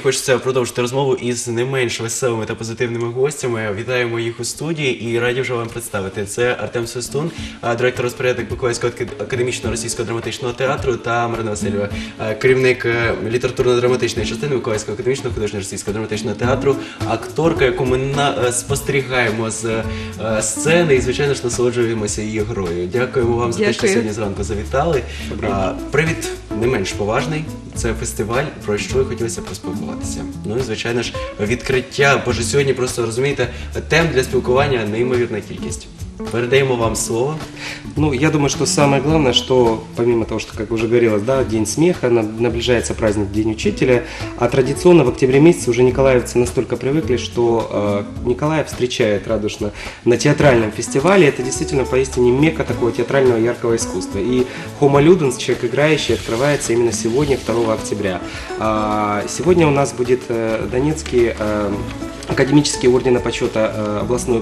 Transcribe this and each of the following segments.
хочеться продовжити розмову із не менш веселими та позитивними гостями. Вітаємо їх у студії і раді вже вам представити. Це Артем Свистун, директор-розпорядник Миколаївського академічного російського драматичного театру, та Марина Васильєва, керівник літературно-драматичної частини Миколаївського академічного художнього російського драматичного театру, акторка, яку ми спостерігаємо з сцени і, звичайно ж, насолоджуємося її грою. Дякуємо вам за те, що сьогодні зранку завітали. Привід не менш поважний. Це фестиваль, про що хотілося поспілкуватися. Ну і, звичайно ж, відкриття, бо ж сьогодні просто, розумієте, тем для спілкування неймовірна кількість. Передаємо вам слово. Ну, я думаю, что самое главное, что помимо того, что, как уже говорилось, да, День смеха, наближается праздник День учителя, а традиционно в октябре месяце уже николаевцы настолько привыкли, что Николаев встречает радушно на театральном фестивале. Это действительно поистине мекка такого театрального яркого искусства. И Homo Ludens, человек играющий, открывается именно сегодня, 2 октября. Сегодня у нас будет Донецкий академический ордена почета областной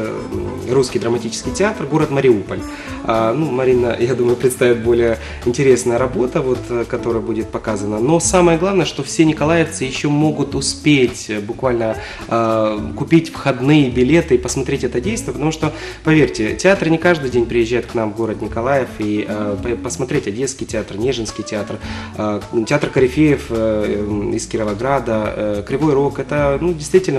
русский драматический театр, город Мариуполь. Ну, Марина, я думаю, представит более интересная работа, вот, которая будет показана. Но самое главное, что все николаевцы еще могут успеть буквально купить входные билеты и посмотреть это действие, потому что, поверьте, театр не каждый день приезжает к нам в город Николаев и посмотреть Одесский театр, Нежинский театр, театр Корифеев из Кировограда, Кривой Рог. Это, ну, действительно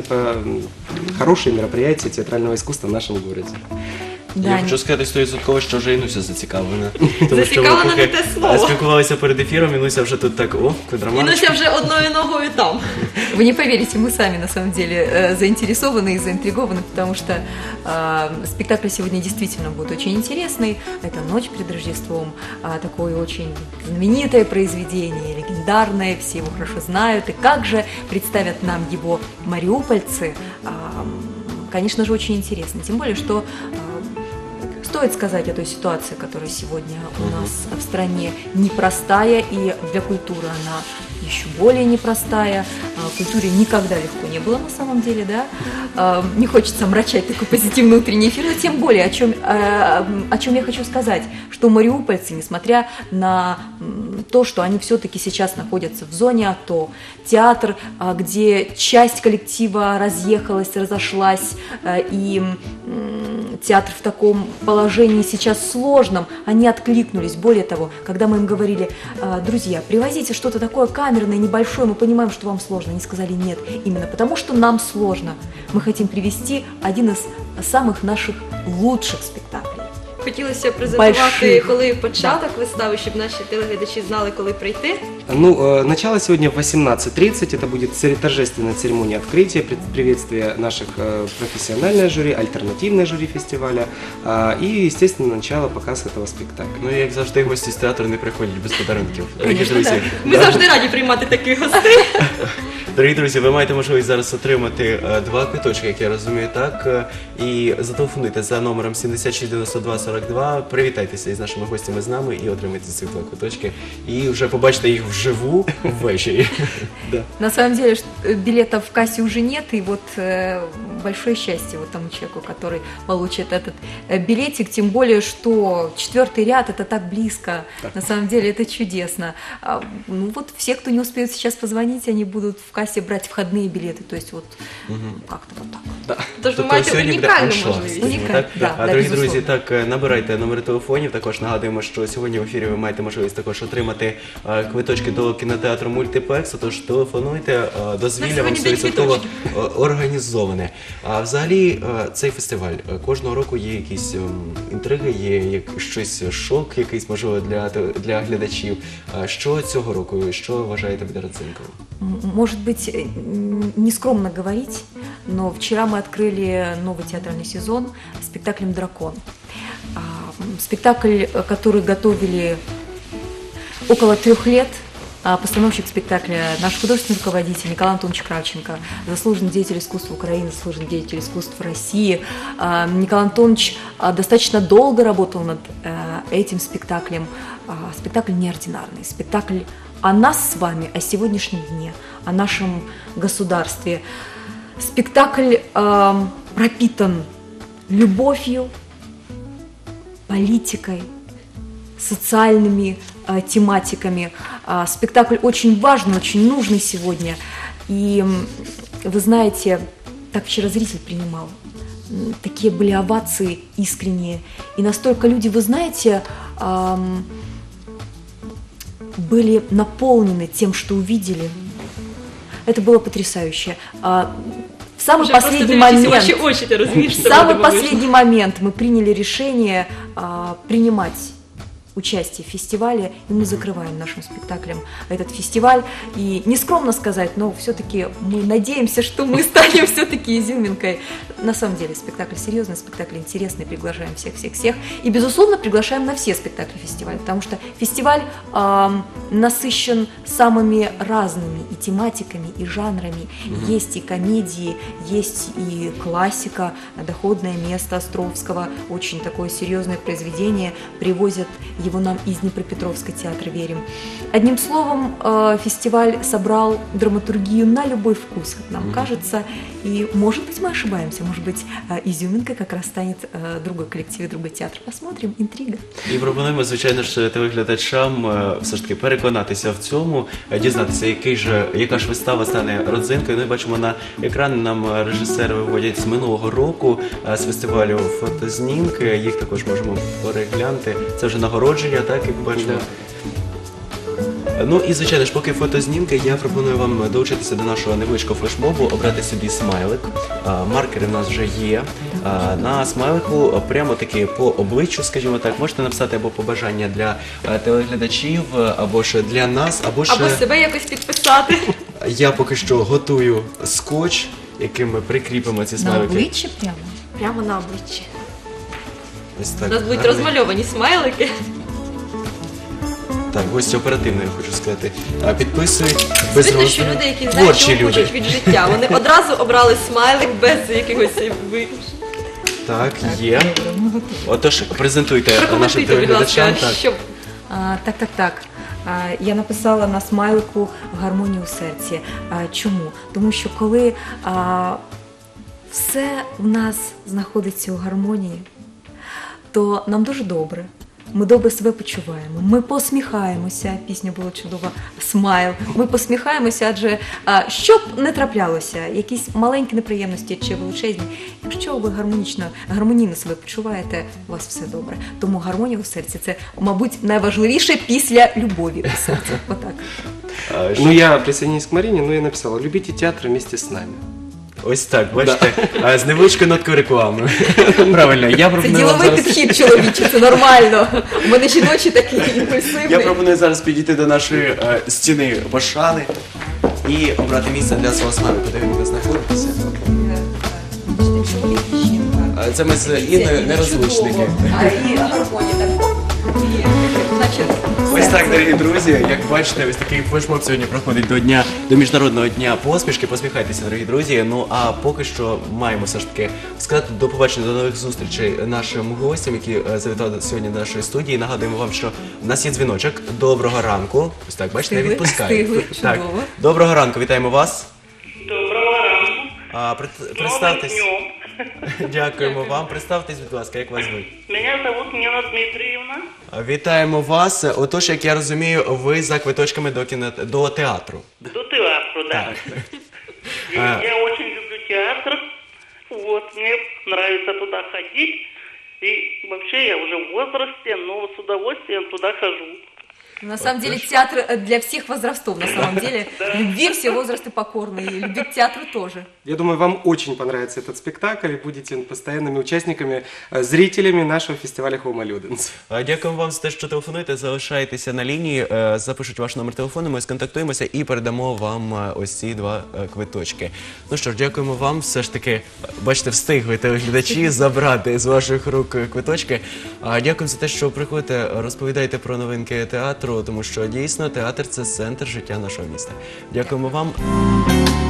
хорошее мероприятие театрального искусства в нашем городе. Да, я хочу сказати 100%, що вже Інуся зацікавлена. Зацікавлена не те слово. Спілкувалися перед ефіром, Інуся вже тут так, квадроманочка. Інуся вже одною ногою там. Вы не поверите, мы сами на самом деле заинтересованы и заинтригованы, потому что спектакль сегодня действительно будет очень интересный. Это «Ночь перед Рождеством», такое очень знаменитое произведение, легендарное, все его хорошо знают. И как же представят нам его мариупольцы, конечно же, очень интересно. Тем более, что стоит сказать о той ситуации, которая сегодня у нас в стране непростая, и для культуры она еще более непростая. Культуре никогда легко не было на самом деле, да. Не хочется омрачать такой позитивный утренний эфир, но тем более, о чем я хочу сказать, что мариупольцы, несмотря на то, что они все-таки сейчас находятся в зоне АТО, театр, где часть коллектива разъехалась, разошлась, и театр в таком положении сейчас сложном, они откликнулись. Более того, когда мы им говорили: друзья, привозите что-то такое камерное, небольшое, мы понимаем, что вам сложно. Они сказали: нет, именно потому что нам сложно. Мы хотим привести один из самых наших лучших спектаклей. Хотілося презентувати, коли початок вистави, щоб наші телеглядачі знали, коли прийти. Ну, начало сегодня в 18:30. Это будет торжественная церемония открытия, приветствие наших профессиональное жюри, альтернативное жюри фестиваля и, естественно, начало показ этого спектакля. Ну, як завжди, гості з театру не приходять без подарунків. Дорогі друзі, ми завжди раді приймати таких гостей. Дорогі друзі, ви маєте можливість зараз отримати 2 квиточки, як я розумію, так? І зателефонуйте за номером 76 92 42, привітайтеся із нашими гостями з нами і отримайте ці 2 квиточки. І вже побачите їх вживу ввечері. На самом деле билетов в кассе уже нет, и вот большое счастье вот тому человеку, который получит этот билетик, тем более, что 4-й ряд, это так близко, на самом деле это чудесно. Ну вот все, кто не успеют сейчас позвонить, они будут в кассе брать входные билеты, то есть вот как-то вот так. Да. Тож ви маєте унікальну можливість. Дорогі друзі, так, набирайте номери телефонів, також нагадуємо, що сьогодні в ефірі ви маєте можливість також отримати квиточки до кінотеатру Мультиплекс, тож телефонуйте, дозвілля вам 100% організоване. А взагалі цей фестиваль, кожного року є якісь інтриги, є щось, шок якийсь, можливо, для глядачів. Що цього року, що вважаєте буде родзинкою? Может быть, нескромно говорить, но вчера мы открыли новый театральный сезон спектаклем «Дракон». Спектакль, который готовили около 3 лет. Постановщик спектакля, наш художественный руководитель Николай Антонович Кравченко, заслуженный деятель искусства Украины, заслуженный деятель искусства России. Николай Антонович достаточно долго работал над этим спектаклем. Спектакль неординарный, спектакль о нас с вами, о сегодняшнем дне, о нашем государстве. Спектакль пропитан любовью, политикой, социальными тематиками. Спектакль очень важный, очень нужный сегодня. И вы знаете, так вчера зритель принимал. Такие были овации искренние. И настолько люди, вы знаете, были наполнены тем, что увидели. Это было потрясающе. В самый последний момент, в самый последний момент мы приняли решение принимать участие в фестивале, и мы закрываем нашим спектаклем этот фестиваль. И нескромно сказать, но все-таки мы надеемся, что мы станем все-таки изюминкой. На самом деле спектакль серьезный, спектакль интересный, приглашаем всех-всех-всех. И, безусловно, приглашаем на все спектакли фестиваля, потому что фестиваль насыщен самыми разными и тематиками, и жанрами. Есть и комедии, есть и классика, «Доходное место» Островского, очень такое серьезное произведение, привозят его нам из Днепропетровска театра «Верим». Одним словом, фестиваль собрал драматургию на любой вкус, как нам кажется, и, может быть, мы ошибаемся, может быть, изюминкой как раз станет другой коллектив и другой театр. Посмотрим, інтрига. І пропонуємо, звичайно ж, телеглядачам все ж таки переконатися в цьому, дізнатися, яка ж вистава стане родзинкою. Ми бачимо на екрані, нам режисери виводять з минулого року з фестивалю фотознімки, їх також можемо переглянути. Це вже нагородження, так, як бачимо. Ну і, звичайно ж, поки фотознімки, я пропоную вам долучитися до нашого невеличкого флешмобу, обрати собі смайлик. Маркери в нас вже є. На смайлику прямо таки по обличчю, скажімо так, можете написати або побажання для телеглядачів, або ж для нас, або себе якось підписати. Я поки що готую скотч, яким ми прикріпимо ці На смайлики. обличчя прямо? Прямо на обличчі. Ось так. У нас будуть гарно. розмальовані смайлики. Так, гості оперативно, я хочу сказати. Підписують без Видно, що люди, які знають, творчі чого хочуть від життя. Вони одразу обрали смайлик без якихось Так, є. Отож, презентуйте нашим Прокоментуйте, будь телеглядачам. ласка, Так. що Так. Я написала на смайлику «Гармонію у серці». Чому? Тому що коли все в нас знаходиться у гармонії, то нам дуже добре. Ми добре себе почуваємо, ми посміхаємося, пісня була чудова, смайл, ми посміхаємося, адже що б не траплялося, якісь маленькі неприємності чи величезні, якщо ви гармонійно себе почуваєте, у вас все добре. Тому гармонія у серці – це, мабуть, найважливіше після любові у серці. Отак. Ну, я присоединюсь к Марине, но я написала: любите театр вместе с нами. Ось так, бачите, з невеличкою ноткою реклами. Правильно, я Це пропоную вам діловий зараз... підхід чоловічий, це нормально. У мене жіночі такий імпульсивний. Я пропоную зараз підійти до нашої стіни пошани і обрати місце для свого смайлика, де він буде знаходитися. Це ми з Інною нерозлучники. І гармонія так. Ось так, дорогі друзі, як бачите, ось такий флешмоб сьогодні проходить до Міжнародного дня посмішки. Посміхайтеся, дорогі друзі. Ну а поки що маємо все ж таки сказати до побачення, до нових зустрічей нашим гостям, які завітали сьогодні до нашої студії. Нагадуємо вам, що в нас є дзвіночок. Доброго ранку. Ось так, бачите, не відпускаю. Встигли, Так, чудово. доброго ранку, вітаємо вас. Доброго ранку. Представтесь. С новым днем. Дякуємо вам. Представтесь, будь ласка, як вас звуть? Меня зовут Нина Дмитриевна. Вітаємо вас. Отож, як я розумію, ви за квиточками до театру. До театра, да. Я очень люблю театр. Вот, мне нравится туда ходить. И вообще я уже в возрасте, но с удовольствием туда хожу. На самом деле театр для всех возрастов, на самом деле. Любви все возрасты покорны, и любить к театру тоже. Я думаю, вам очень понравится этот спектакль, и будете постоянными участниками, зрителями нашего фестиваля Homo Ludens. Дякуємо вам за те, що телефонуєте, залишайтеся на лінії, запишуть ваш номер телефону, ми сконтактуємося і передамо вам ось ці два квиточки. Ну що ж, дякуємо вам, все ж таки, бачите, встигли телеглядачі забрати з ваших рук квиточки. Дякуємо за те, що приходите, розповідаєте про новинки театру, тому що дійсно театр – це центр життя нашого міста. Дякуємо вам.